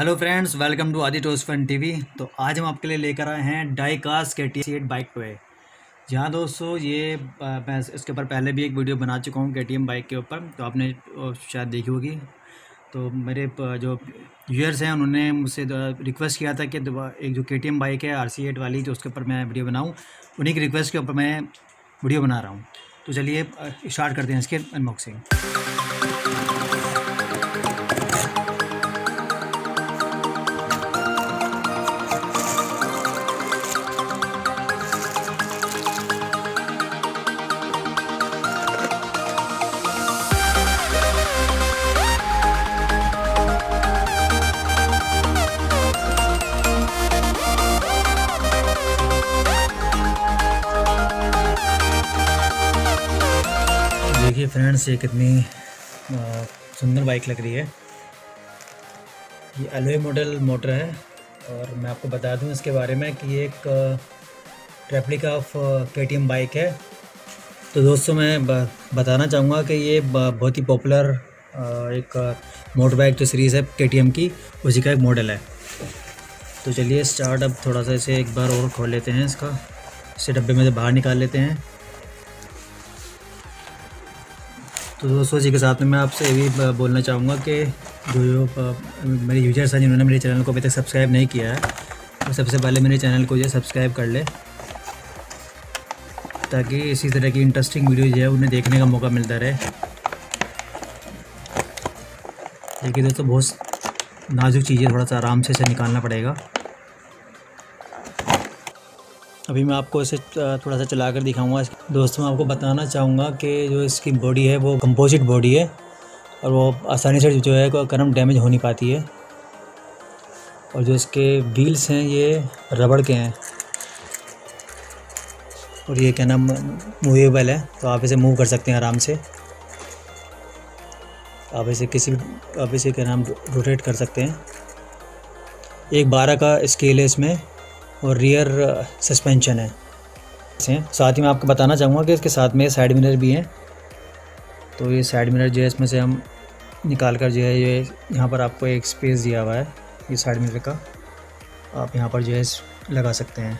Hello friends, welcome to Aadi toast fun TV. तो आज हम आपके लिए लेकर आए हैं die cast KTM bike toy. जहाँ दोस्तों ये मैं इसके ऊपर पहले भी एक वीडियो बना चुका हूँ KTM बाइक के ऊपर, तो आपने शायद देखी होगी। तो मेरे जो व्यूअर्स हैं उन्होंने मुझसे रिक्वेस्ट किया था कि एक जो KTM बाइक है RC8 वाली, जो उसके ऊपर मैं वीडियो बनाऊँ। उन्हीं की रिक्वेस्ट के ऊपर मैं वीडियो बना रहा हूँ। तो चलिए स्टार्ट करते हैं इसके अनबॉक्सिंग। देखिए फ्रेंड्स, ये कितनी सुंदर बाइक लग रही है। ये एलॉय मॉडल मोटर है और मैं आपको बता दूं इसके बारे में कि ये एक रेप्लिका ऑफ KTM बाइक है। तो दोस्तों मैं बताना चाहूँगा कि ये बहुत ही पॉपुलर एक मोटर बाइक जो सीरीज़ है KTM की, उसी का एक मॉडल है। तो चलिए स्टार्ट, अब थोड़ा सा इसे एक बार और खोल लेते हैं, इसे डब्बे में से बाहर निकाल लेते हैं। तो दोस्तों जी के साथ में मैं आपसे ये भी बोलना चाहूँगा कि जो मेरे यूजर्स हैं जिन्होंने मेरे चैनल को अभी तक सब्सक्राइब नहीं किया है, तो सबसे पहले मेरे चैनल को जो सब्सक्राइब कर ले, ताकि इसी तरह की इंटरेस्टिंग वीडियो जो है उन्हें देखने का मौका मिलता रहे। देखिए दोस्तों, बहुत नाजुक चीज़ है, थोड़ा सा आराम से इसे निकालना पड़ेगा। अभी मैं आपको इसे थोड़ा सा चला कर दिखाऊँगा। दोस्तों मैं आपको बताना चाहूँगा कि जो इसकी बॉडी है वो कंपोजिट बॉडी है और वो आसानी से जो है करम डैमेज हो नहीं पाती है। और जो इसके व्हील्स हैं ये रबड़ के हैं और ये क्या नाम मूवेबल है, तो आप इसे मूव कर सकते हैं आराम से। आप इसे क्या नाम रोटेट कर सकते हैं। एक 12 का स्केल है इसमें और रियर सस्पेंशन है। साथ ही मैं आपको बताना चाहूँगा कि इसके साथ में साइड मिरर भी हैं। तो ये साइड मिरर जो है इसमें से हम निकाल कर जो है ये यहाँ पर आपको एक स्पेस दिया हुआ है, ये साइड मिरर का आप यहाँ पर जो है लगा सकते हैं।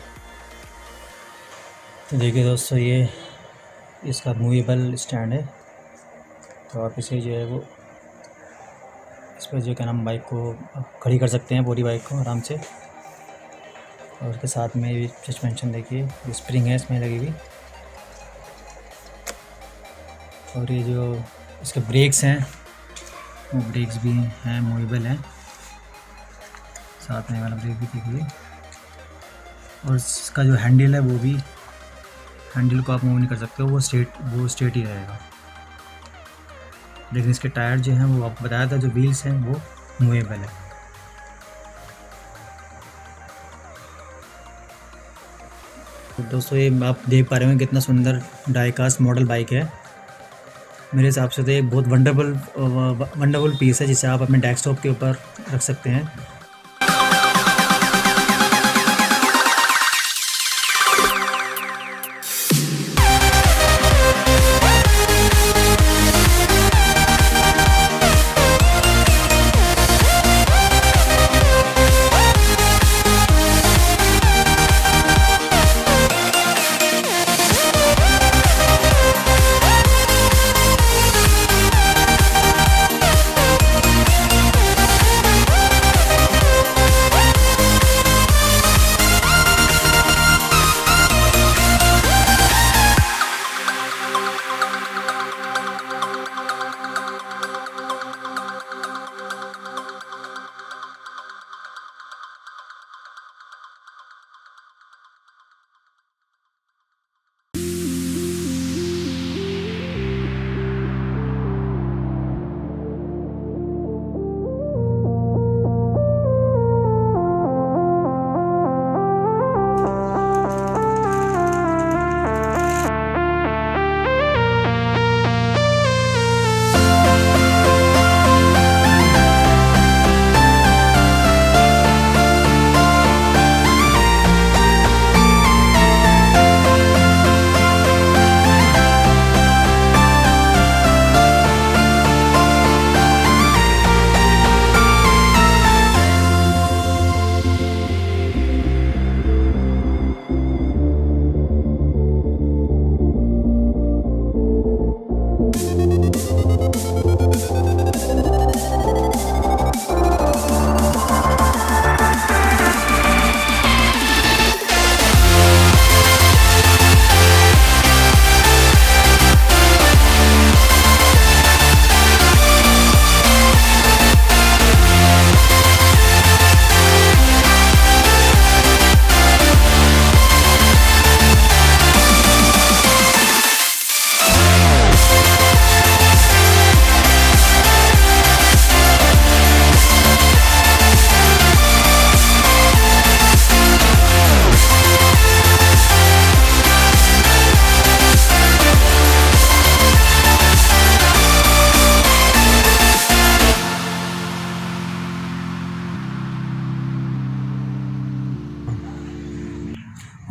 तो देखिए दोस्तों, ये इसका मूवेबल स्टैंड है, तो आप इसे जो है वो इस पर जो क्या नाम बाइक को खड़ी कर सकते हैं, पूरी बाइक को आराम से। और उसके साथ में ये सस्पेंशन देखिए, स्प्रिंग है इसमें लगी हुई। और ये जो इसके ब्रेक्स हैं वो ब्रेक्स भी हैं, मूवेबल हैं, साथ में वाला ब्रेक भी देखिए। और इसका जो हैंडल है वो भी, हैंडल को आप मूव नहीं कर सकते, वो स्ट्रेट ही रहेगा। लेकिन इसके टायर जो हैं वो आपको बताया था, जो व्हील्स हैं वो मूवेबल है। तो दोस्तों ये आप देख पा रहे हैं कितना सुंदर डाई कास्ट मॉडल बाइक है। मेरे हिसाब से तो एक बहुत वंडरफुल पीस है, जिसे आप अपने डेस्कटॉप के ऊपर रख सकते हैं।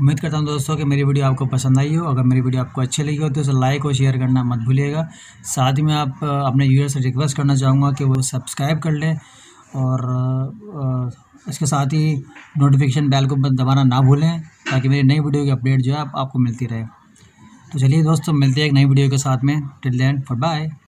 उम्मीद करता हूँ दोस्तों कि मेरी वीडियो आपको पसंद आई हो। अगर मेरी वीडियो आपको अच्छी लगी हो तो उसे लाइक और शेयर करना मत भूलिएगा। साथ ही मैं आप अपने यूज़र से रिक्वेस्ट करना चाहूँगा कि वो सब्सक्राइब कर लें और इसके साथ ही नोटिफिकेशन बेल को दबाना ना भूलें, ताकि मेरी नई वीडियो की अपडेट जो है आपको मिलती रहे। तो चलिए दोस्तों, मिलते हैं एक नई वीडियो के साथ में। Till then, bye.